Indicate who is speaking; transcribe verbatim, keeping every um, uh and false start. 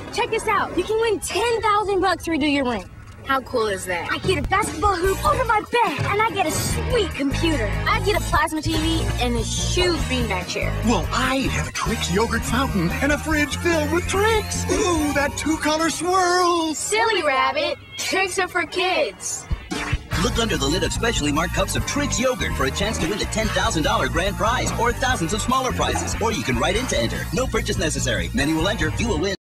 Speaker 1: Check this out. You can win ten thousand bucks to redo your room.
Speaker 2: How cool is that?
Speaker 1: I get a basketball hoop under my bed, and I get a sweet computer. I get a plasma T V and a huge beanbag chair.
Speaker 3: Well, I have a Trix yogurt fountain and a fridge filled with Trix. Ooh, that two-color swirl.
Speaker 2: Silly rabbit. Tricks are for kids.
Speaker 4: Look under the lid of specially marked cups of Trix yogurt for a chance to win the ten thousand dollar grand prize or thousands of smaller prizes. Or you can write in to enter. No purchase necessary. Many will enter. You will win.